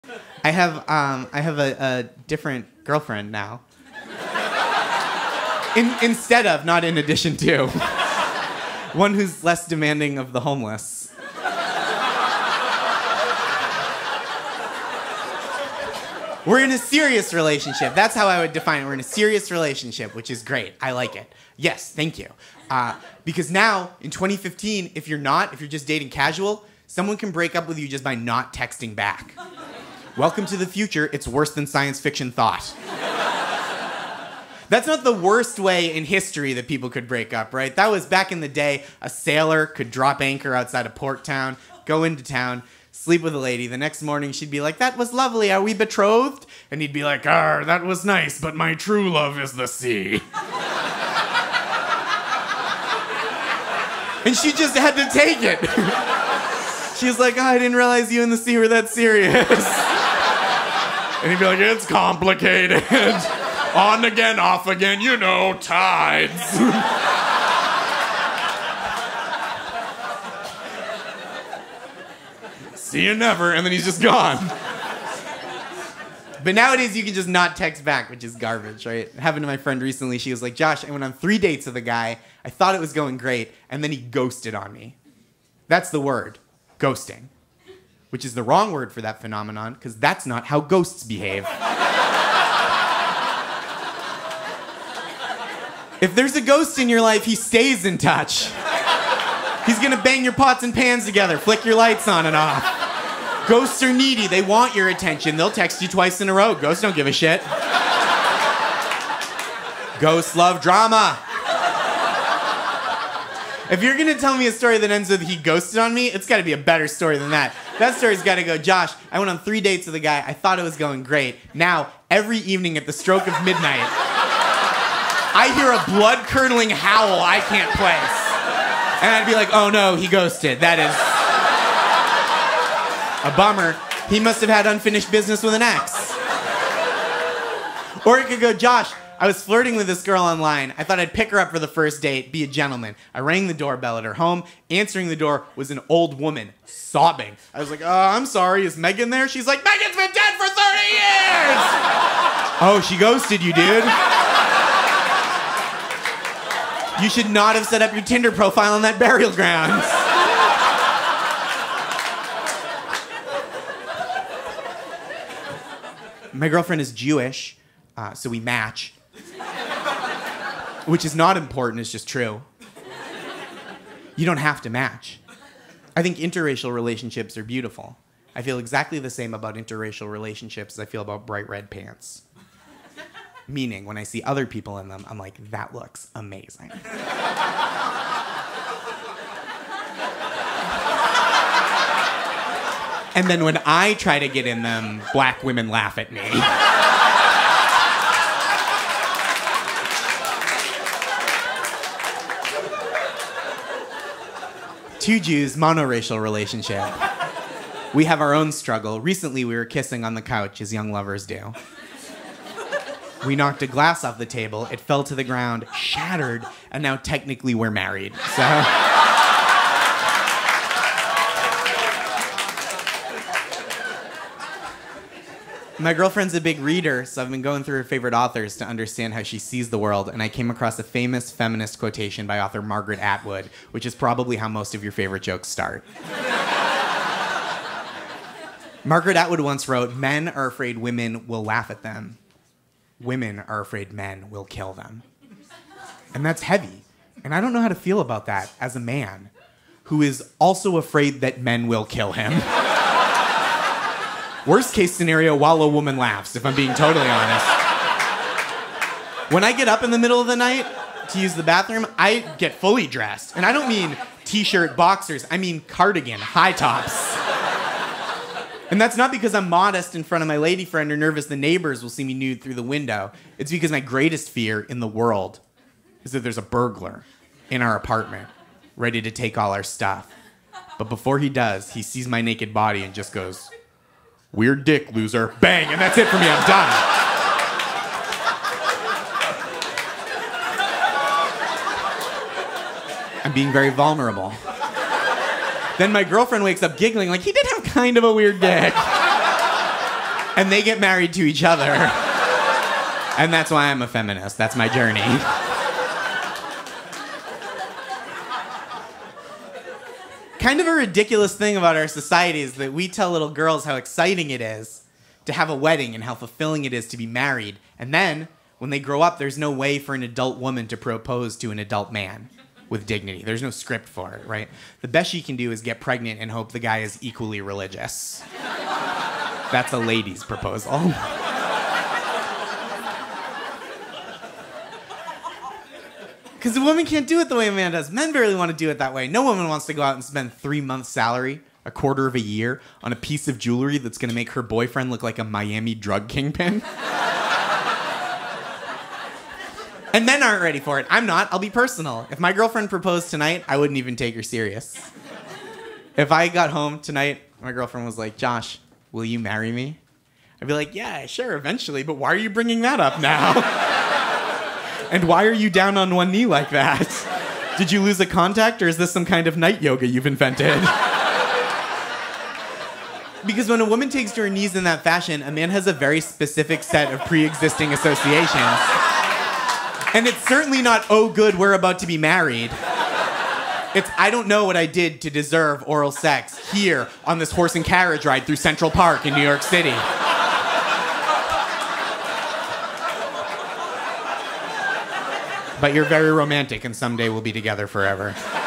I have a different girlfriend now. Instead of, not in addition to. One who's less demanding of the homeless. We're in a serious relationship. That's how I would define it. We're in a serious relationship, which is great. I like it. Yes, thank you. Because now, in 2015, if you're just dating casual, someone can break up with you just by not texting back. Welcome to the future. It's worse than science fiction thought. That's not the worst way in history that people could break up, right? That was back in the day. A sailor could drop anchor outside of port town, go into town, sleep with a lady. The next morning, she'd be like, "That was lovely. Are we betrothed?" And he'd be like, "That was nice, but my true love is the sea." And she just had to take it. She was like, "I didn't realize you and the sea were that serious." And he'd be like, "It's complicated. On again, off again, tides." "See you never," and then he's just gone. But nowadays, you can just not text back, which is garbage, right? It happened to my friend recently. She was like, "Josh, I went on 3 dates with a guy. I thought it was going great, and then he ghosted on me." That's the word, ghosting. Which is the wrong word for that phenomenon, because that's not how ghosts behave. If there's a ghost in your life, he stays in touch. He's gonna bang your pots and pans together, flick your lights on and off. Ghosts are needy. They want your attention. They'll text you twice in a row. Ghosts don't give a shit. Ghosts love drama. If you're gonna tell me a story that ends with "he ghosted on me," it's gotta be a better story than that. That story's gotta go, "Josh, I went on 3 dates with a guy. I thought it was going great. Now, every evening at the stroke of midnight, I hear a blood-curdling howl I can't place." And I'd be like, "Oh no, he ghosted. That is a bummer. He must have had unfinished business with an ex." Or it could go, "Josh, I was flirting with this girl online. I thought I'd pick her up for the first date, be a gentleman. I rang the doorbell at her home. Answering the door was an old woman, sobbing. I was like, I'm sorry, is Megan there?" She's like, "Megan's been dead for 30 years!" "Oh, she ghosted you, dude. You should not have set up your Tinder profile on that burial ground." My girlfriend is Jewish, so we match. Which is not important, it's just true. You don't have to match. I think interracial relationships are beautiful. I feel exactly the same about interracial relationships as I feel about bright red pants. Meaning, when I see other people in them, I'm like, that looks amazing. And then when I try to get in them, black women laugh at me. Two Jews, monoracial relationship. We have our own struggle. Recently, we were kissing on the couch, as young lovers do. We knocked a glass off the table. It fell to the ground, shattered, and now technically we're married. So... My girlfriend's a big reader, so I've been going through her favorite authors to understand how she sees the world, and I came across a famous feminist quotation by author Margaret Atwood, which is probably how most of your favorite jokes start. Margaret Atwood once wrote, "Men are afraid women will laugh at them. Women are afraid men will kill them." And that's heavy. And I don't know how to feel about that as a man who is also afraid that men will kill him. Worst case scenario, while a woman laughs, if I'm being totally honest. When I get up in the middle of the night to use the bathroom, I get fully dressed. And I don't mean t-shirt, boxers. I mean cardigan, high tops. And that's not because I'm modest in front of my lady friend or nervous the neighbors will see me nude through the window. It's because my greatest fear in the world is that there's a burglar in our apartment ready to take all our stuff. But before he does, he sees my naked body and just goes, "Weird dick, loser." Bang, and that's it for me, I'm done. I'm being very vulnerable. Then my girlfriend wakes up giggling like, "He did have kind of a weird dick." and they get married to each other. And that's why I'm a feminist. That's my journey. Kind of a ridiculous thing about our society is that we tell little girls how exciting it is to have a wedding and how fulfilling it is to be married. And then, when they grow up, there's no way for an adult woman to propose to an adult man with dignity. There's no script for it, right? The best she can do is get pregnant and hope the guy is equally religious. That's a lady's proposal. Because a woman can't do it the way a man does. Men barely want to do it that way. No woman wants to go out and spend 3 months' salary, a quarter of a year, on a piece of jewelry that's going to make her boyfriend look like a Miami drug kingpin. And men aren't ready for it. I'm not. I'll be personal. If my girlfriend proposed tonight, I wouldn't even take her serious. If I got home tonight, my girlfriend was like, Josh, will you marry me? I'd be like, yeah, sure, eventually, but why are you bringing that up now? And why are you down on one knee like that? Did you lose a contact, or is this some kind of night yoga you've invented? Because when a woman takes to her knees in that fashion, a man has a very specific set of pre-existing associations. And it's certainly not, oh good, we're about to be married. It's, I don't know what I did to deserve oral sex here on this horse and carriage ride through Central Park in New York City. But you're very romantic, and someday we'll be together forever.